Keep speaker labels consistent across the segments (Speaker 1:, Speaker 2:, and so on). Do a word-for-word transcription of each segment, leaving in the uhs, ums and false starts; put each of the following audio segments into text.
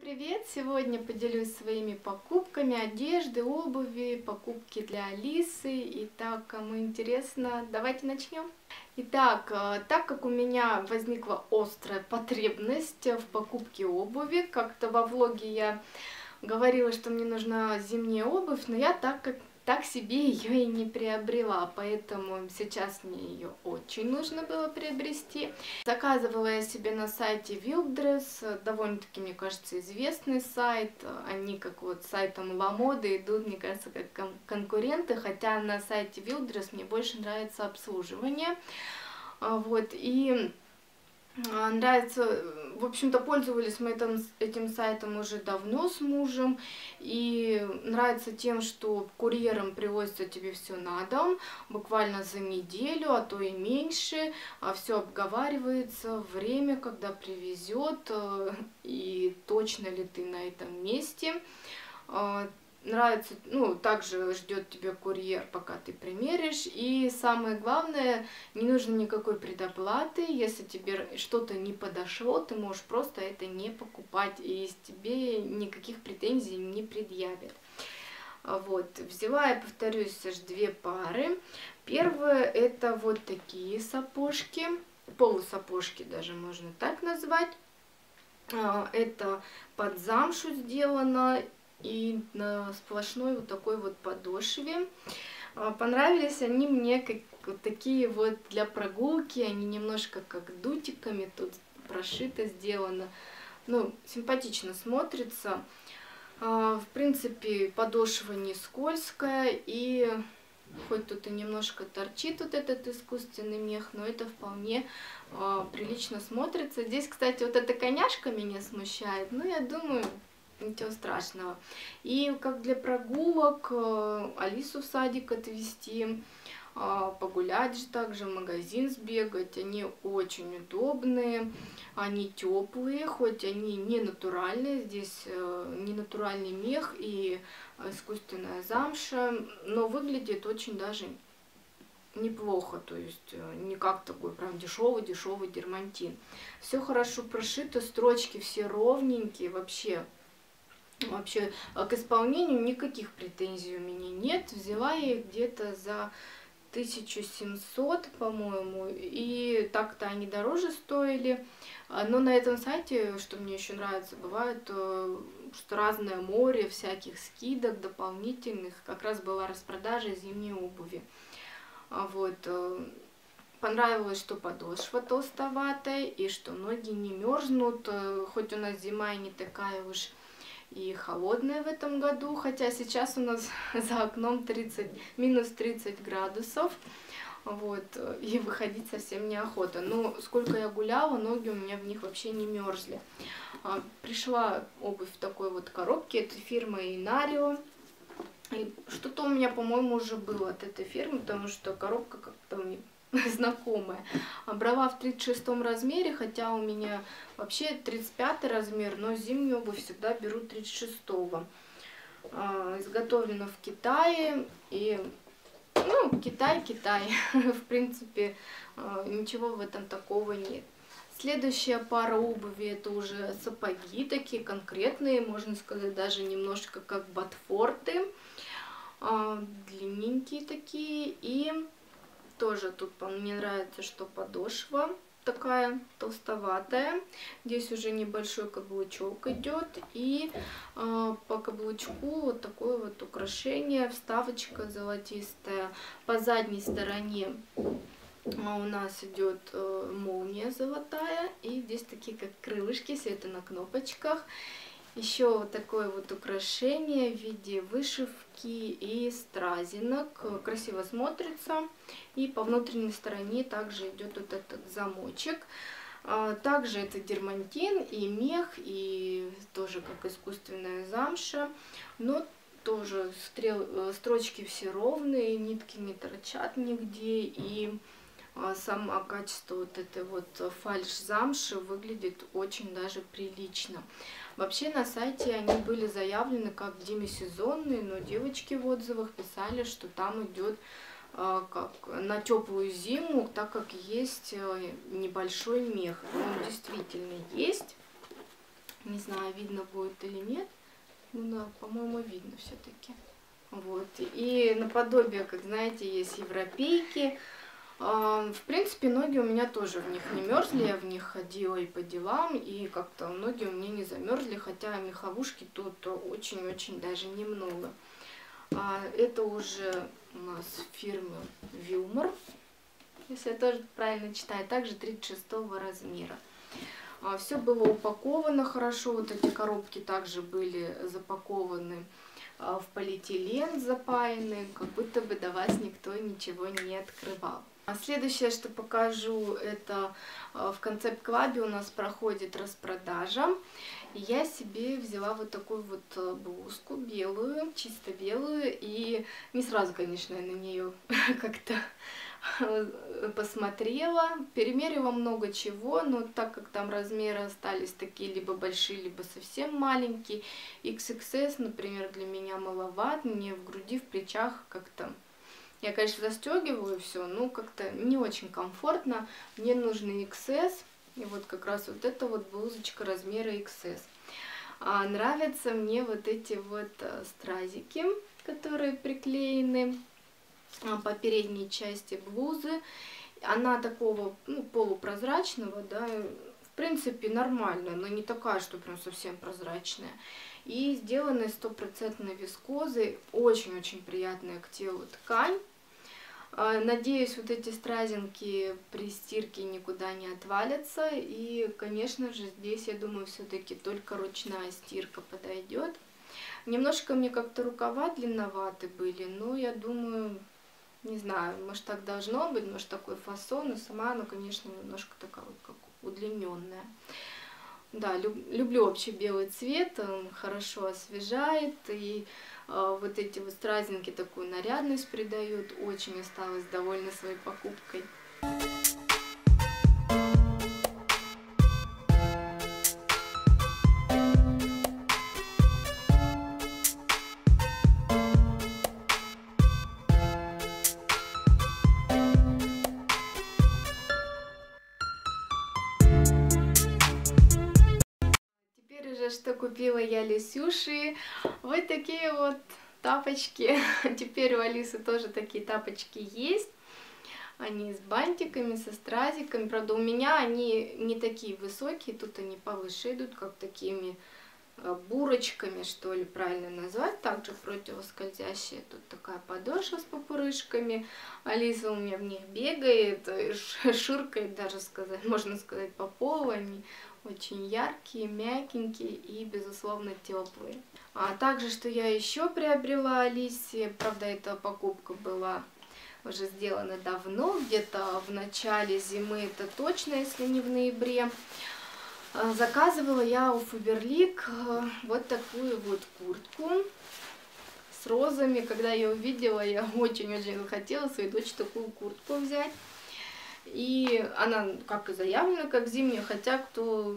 Speaker 1: привет! Сегодня поделюсь своими покупками одежды, обуви, покупки для Алисы. Итак, кому интересно, давайте начнем. Итак, так как у меня возникла острая потребность в покупке обуви, как-то во влоге я говорила, что мне нужна зимняя обувь, но я так как так себе ее и не приобрела, поэтому сейчас мне ее очень нужно было приобрести. Заказывала я себе на сайте Wildress, довольно-таки, мне кажется, известный сайт. Они как вот с сайтом Ламода идут, мне кажется, как кон конкуренты, хотя на сайте Wildress мне больше нравится обслуживание. Вот, и нравится, в общем-то, пользовались мы этим, этим сайтом уже давно с мужем, и нравится тем, что курьером привозится тебе все на дом, буквально за неделю, а то и меньше, все обговаривается, время, когда привезет, и точно ли ты на этом месте. Нравится, ну, также ждет тебя курьер, пока ты примеришь. И самое главное, не нужно никакой предоплаты. Если тебе что-то не подошло, ты можешь просто это не покупать, и тебе никаких претензий не предъявят. Вот, взяла я, повторюсь, аж две пары. Первое это вот такие сапожки, полусапожки даже можно так назвать. Это под замшу сделано и на сплошной вот такой вот подошве. Понравились они мне как вот такие вот для прогулки, они немножко как дутиками тут прошито сделано. Ну, симпатично смотрится. В принципе, подошва не скользкая, и хоть тут и немножко торчит вот этот искусственный мех, но это вполне прилично смотрится. Здесь, кстати, вот эта коняшка меня смущает, но я думаю, ничего страшного. И как для прогулок, Алису в садик отвезти, погулять же также, в магазин сбегать. Они очень удобные, они теплые, хоть они не натуральные. Здесь не натуральный мех и искусственная замша, но выглядит очень даже неплохо, то есть не как такой прям дешевый-дешевый дермантин. Все хорошо прошито, строчки все ровненькие, вообще. Вообще, к исполнению никаких претензий у меня нет. Взяла я их где-то за тысячу семьсот, по-моему, и так-то они дороже стоили. Но на этом сайте, что мне еще нравится, бывает, что разное море всяких скидок дополнительных. Как раз была распродажа зимней обуви. Вот. Понравилось, что подошва толстоватая и что ноги не мерзнут, хоть у нас зима и не такая уж и холодная в этом году, хотя сейчас у нас за окном тридцать, минус тридцать градусов, вот, и выходить совсем неохота. Но сколько я гуляла, ноги у меня в них вообще не мерзли. Пришла обувь в такой вот коробке, это фирма Инарио. Что-то у меня, по-моему, уже было от этой фирмы, потому что коробка как-то мне знакомая. Брала в тридцать шестом размере, хотя у меня вообще тридцать пятый размер, но зимнюю обувь всегда беру тридцать шестого. Изготовлено в Китае, и, ну, Китай, Китай, в принципе, ничего в этом такого нет. Следующая пара обуви это уже сапоги, такие конкретные, можно сказать, даже немножко как ботфорты, длинненькие такие, и тоже тут мне нравится, что подошва такая толстоватая. Здесь уже небольшой каблучок идет. И э, по каблучку вот такое вот украшение, вставочка золотистая. По задней стороне у нас идет э, молния золотая. И здесь такие как крылышки, все это на кнопочках. Еще вот такое вот украшение в виде вышивки и стразинок. Красиво смотрится. И по внутренней стороне также идет вот этот замочек. Также это дермантин и мех, и тоже как искусственная замша. Но тоже стрел, строчки все ровные, нитки не торчат нигде. И само качество вот этой вот фальш-замши выглядит очень даже прилично. Вообще на сайте они были заявлены как демисезонные, но девочки в отзывах писали, что там идет э, как на теплую зиму, так как есть небольшой мех. Он действительно есть. Не знаю, видно будет или нет. Ну да, по-моему, видно все-таки. Вот. И наподобие, как знаете, есть европейки. В принципе, ноги у меня тоже в них не мерзли, я в них ходила и по делам, и как-то ноги у меня не замерзли, хотя меховушки тут очень-очень даже немного. Это уже у нас фирмы Wilmar, если я тоже правильно читаю, также тридцать шестого размера. Все было упаковано хорошо, вот эти коробки также были запакованы в полиэтилен, запаянный, как будто бы до вас никто ничего не открывал. А следующее, что покажу, это в Concept Club у нас проходит распродажа. И я себе взяла вот такую вот блузку белую, чисто белую. И не сразу, конечно, я на нее как-то посмотрела. Перемерила много чего, но так как там размеры остались такие либо большие, либо совсем маленькие. икс икс эс, например, для меня маловат. Мне в груди, в плечах как-то... Я, конечно, застегиваю все, но как-то не очень комфортно. Мне нужен икс эс. И вот как раз вот эта вот блузочка размера икс эс. А нравятся мне вот эти вот стразики, которые приклеены по передней части блузы. Она такого, ну, полупрозрачного, да, в принципе нормальная, но не такая, что прям совсем прозрачная. И сделаны стопроцентной вискозой, очень-очень приятная к телу ткань. Надеюсь, вот эти стразинки при стирке никуда не отвалятся. И, конечно же, здесь, я думаю, все-таки только ручная стирка подойдет. Немножко мне как-то рукава длинноваты были, но я думаю, не знаю, может так должно быть, может такой фасон, но сама она, конечно, немножко такая вот как удлиненная. Да, люб, люблю вообще белый цвет, он хорошо освежает, и э, вот эти вот стразинки такую нарядность придают. Очень осталась довольна своей покупкой. Что купила я Лисюши, вот такие вот тапочки. Теперь у Алисы тоже такие тапочки есть. Они с бантиками, со стразиками. Правда, у меня они не такие высокие, тут они повыше идут, как такими бурочками, что ли, правильно назвать. Также противоскользящие. Тут такая подошва с пупырышками. Алиса у меня в них бегает, ширкает, даже сказать, можно сказать, по полу. Они очень яркие, мягенькие и, безусловно, теплые. А также, что я еще приобрела Алисе, правда, эта покупка была уже сделана давно, где-то в начале зимы, это точно, если не в ноябре. Заказывала я у Фаберлик вот такую вот куртку с розами. Когда я увидела, я очень-очень захотела своей дочери такую куртку взять. И она, как и заявлена, как зимняя, хотя кто,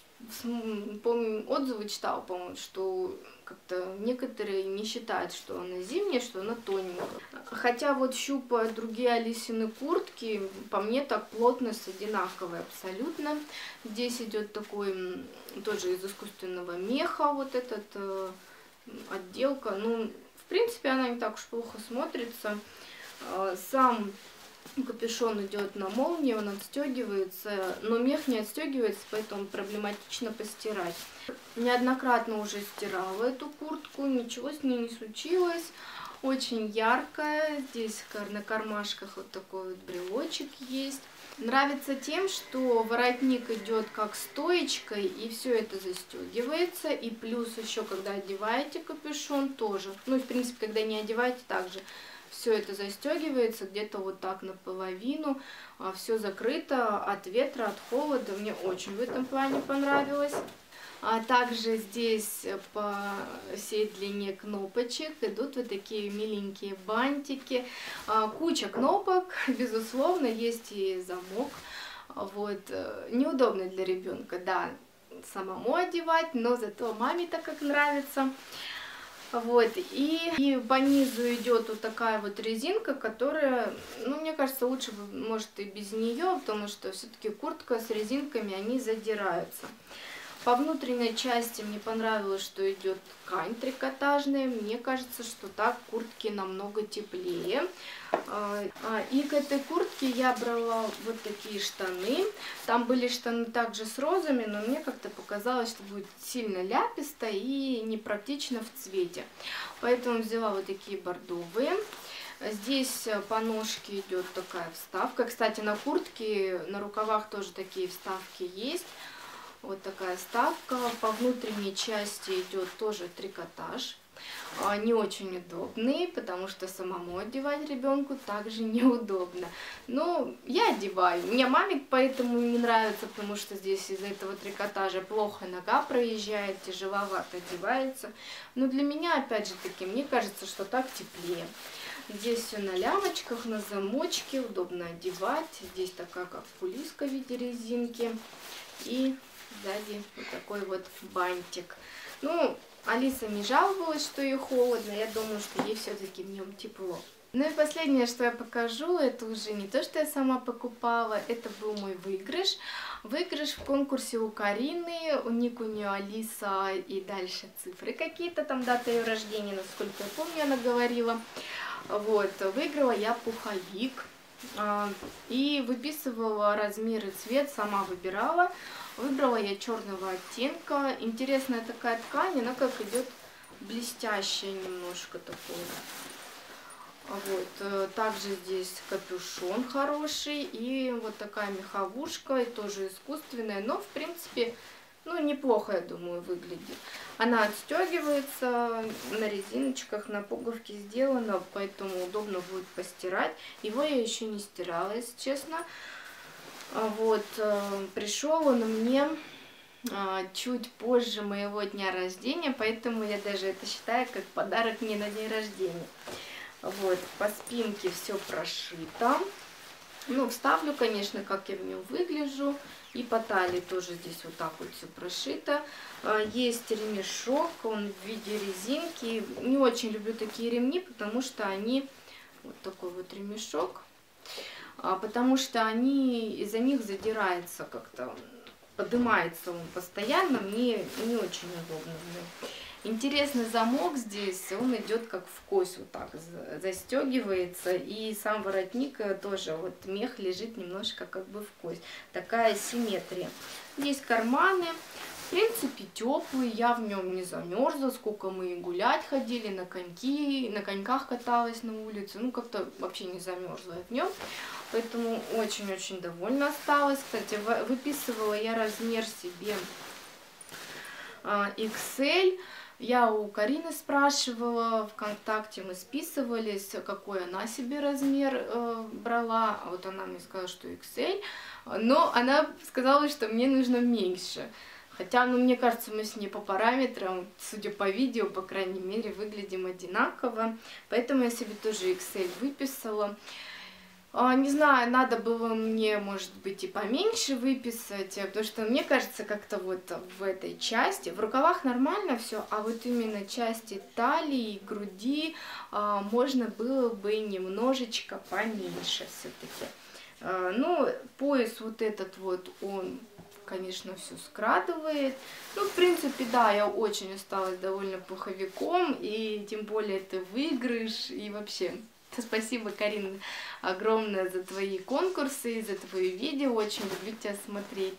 Speaker 1: помню, отзывы читал, по-моему, что как-то некоторые не считают, что она зимняя, что она тоненькая. Хотя вот щупая другие Алисины куртки, по мне так плотность одинаковая абсолютно. Здесь идет такой, тоже из искусственного меха, вот этот э, отделка. Ну, в принципе, она не так уж плохо смотрится. Сам капюшон идет на молнии, он отстегивается, но мех не отстегивается, поэтому проблематично постирать. Неоднократно уже стирала эту куртку, ничего с ней не случилось. Очень яркая, здесь на кармашках вот такой вот брелочек есть. Нравится тем, что воротник идет как стоечкой, и все это застегивается. И плюс еще, когда одеваете капюшон, тоже. Ну, в принципе, когда не одеваете, также. Все это застегивается где-то вот так наполовину, все закрыто от ветра, от холода. Мне очень в этом плане понравилось. А также здесь по всей длине кнопочек идут вот такие миленькие бантики. Куча кнопок, безусловно, есть и замок. Вот. Неудобно для ребенка, да, самому одевать, но зато маме так как нравится. Вот, и, и по низу идет вот такая вот резинка, которая, ну, мне кажется, лучше бы, может, и без нее, потому что все-таки куртка с резинками, они задираются. По внутренней части мне понравилось, что идет ткань трикотажная. Мне кажется, что так куртки намного теплее. И к этой куртке я брала вот такие штаны. Там были штаны также с розами, но мне как-то показалось, что будет сильно ляписто и непрактично в цвете. Поэтому взяла вот такие бордовые. Здесь по ножке идет такая вставка. Кстати, на куртке, на рукавах тоже такие вставки есть. Вот такая вставка. По внутренней части идет тоже трикотаж. Не очень удобный, потому что самому одевать ребенку также неудобно. Но я одеваю. Мне маме поэтому не нравится, потому что здесь из-за этого трикотажа плохо нога проезжает, тяжеловато одевается. Но для меня, опять же таки, мне кажется, что так теплее. Здесь все на лямочках, на замочке, удобно одевать. Здесь такая как пулиска в виде резинки. И сзади вот такой вот бантик. Ну, Алиса не жаловалась, что ей холодно. Я думаю, что ей все-таки в нем тепло. Ну и последнее, что я покажу, это уже не то, что я сама покупала, это был мой выигрыш. Выигрыш в конкурсе у Карины, у ник у нее Алиса и дальше цифры какие-то, там дата ее рождения, насколько я помню, она говорила. Вот, выиграла я пуховик и выписывала размер и цвет, сама выбирала. Выбрала я черного оттенка. Интересная такая ткань, она как идет блестящая немножко такое. Вот, также здесь капюшон хороший и вот такая меховушка, и тоже искусственная, но в принципе, ну, неплохо, я думаю, выглядит. Она отстегивается, на резиночках, на пуговке сделана, поэтому удобно будет постирать. Его я еще не стирала, если честно. Вот, пришел он мне чуть позже моего дня рождения, поэтому я даже это считаю как подарок мне на день рождения. Вот, по спинке все прошито. Ну, вставлю, конечно, как я в нем выгляжу. И по талии тоже здесь вот так вот все прошито. Есть ремешок, он в виде резинки. Не очень люблю такие ремни, потому что они... Вот такой вот ремешок. Потому что они из-за них задирается как-то, поднимается он постоянно, мне не очень удобно. Интересный замок здесь, он идет как в кость, вот так застегивается, и сам воротник тоже, вот мех лежит немножко как бы в кость. Такая симметрия. Здесь карманы. В принципе, теплый, я в нем не замерзла, сколько мы и гулять ходили, на коньки, на коньках каталась на улице, ну как-то вообще не замерзла я в нем, поэтому очень-очень довольна осталась. Кстати, выписывала я размер себе икс эль, я у Карины спрашивала, ВКонтакте мы списывались, какой она себе размер э, брала, а вот она мне сказала, что икс эль, но она сказала, что мне нужно меньше. Хотя, ну, мне кажется, мы с ней по параметрам, судя по видео, по крайней мере, выглядим одинаково. Поэтому я себе тоже икс эль выписала. А, не знаю, надо было мне, может быть, и поменьше выписать, потому что, мне кажется, как-то вот в этой части, в рукавах нормально все, а вот именно части талии, груди а, можно было бы немножечко поменьше все-таки. А, ну, пояс вот этот вот, он... конечно, все скрадывает. Ну, в принципе, да, я очень осталась довольна пуховиком, и тем более это выигрыш, и вообще, спасибо, Карина, огромное за твои конкурсы, за твои видео, очень люблю тебя смотреть.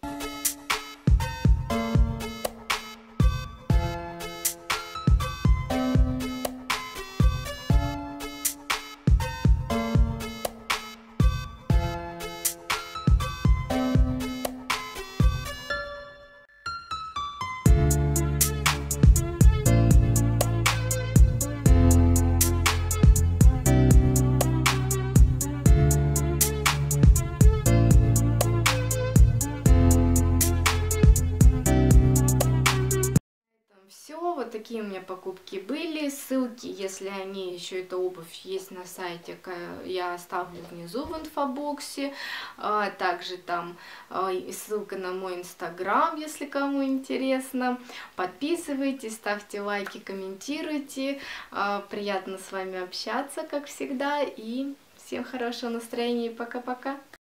Speaker 1: Вот такие у меня покупки были. Ссылки, если они еще, эта обувь есть на сайте, я оставлю внизу в инфобоксе. Также там ссылка на мой инстаграм, если кому интересно. Подписывайтесь, ставьте лайки, комментируйте. Приятно с вами общаться, как всегда. И всем хорошего настроения и пока-пока.